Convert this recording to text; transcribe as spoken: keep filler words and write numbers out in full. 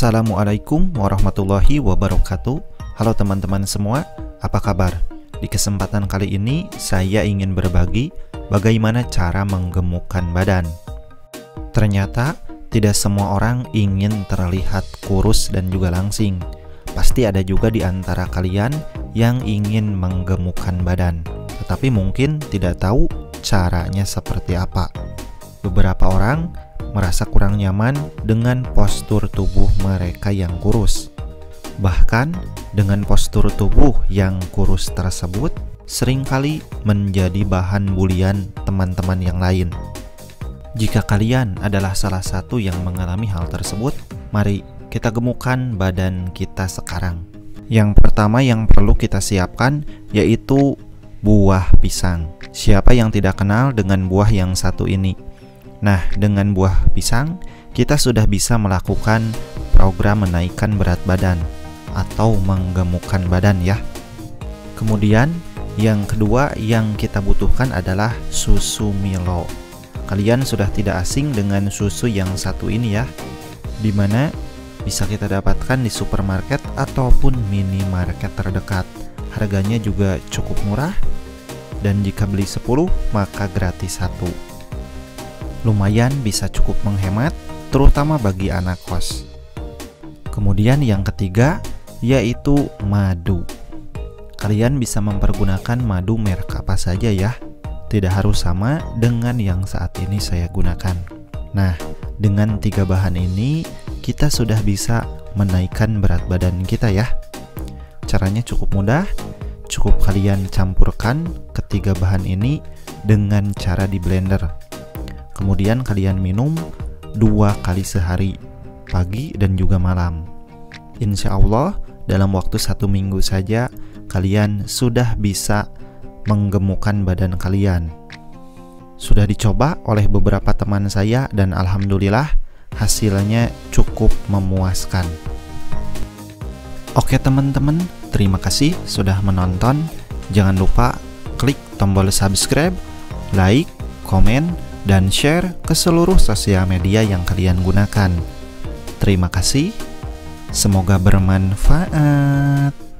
Assalamualaikum warahmatullahi wabarakatuh. Halo teman-teman semua, apa kabar? Di kesempatan kali ini saya ingin berbagi bagaimana cara menggemukkan badan. Ternyata tidak semua orang ingin terlihat kurus dan juga langsing. Pasti ada juga di antara kalian yang ingin menggemukkan badan, tetapi mungkin tidak tahu caranya seperti apa. Beberapa orang merasa kurang nyaman dengan postur tubuh mereka yang kurus. Bahkan dengan postur tubuh yang kurus tersebut seringkali menjadi bahan bulian teman-teman yang lain. Jika kalian adalah salah satu yang mengalami hal tersebut, mari kita gemukkan badan kita sekarang. Yang pertama yang perlu kita siapkan yaitu buah pisang. Siapa yang tidak kenal dengan buah yang satu ini? Nah, dengan buah pisang, kita sudah bisa melakukan program menaikkan berat badan atau menggemukkan badan ya. Kemudian, yang kedua yang kita butuhkan adalah susu Milo. Kalian sudah tidak asing dengan susu yang satu ini ya, dimana bisa kita dapatkan di supermarket ataupun minimarket terdekat. Harganya juga cukup murah, dan jika beli sepuluh, maka gratis satu. Lumayan bisa cukup menghemat, terutama bagi anak kos. Kemudian yang ketiga yaitu madu. Kalian bisa mempergunakan madu merek apa saja ya, tidak harus sama dengan yang saat ini saya gunakan. Nah, dengan tiga bahan ini kita sudah bisa menaikkan berat badan kita ya. Caranya cukup mudah, cukup kalian campurkan ketiga bahan ini dengan cara di blender. Kemudian kalian minum dua kali sehari, pagi dan juga malam. Insya Allah dalam waktu satu minggu saja kalian sudah bisa menggemukkan badan kalian. Sudah dicoba oleh beberapa teman saya dan alhamdulillah hasilnya cukup memuaskan. Oke teman-teman, terima kasih sudah menonton. Jangan lupa klik tombol subscribe, like, komen, dan share ke seluruh sosial media yang kalian gunakan. Terima kasih, semoga bermanfaat.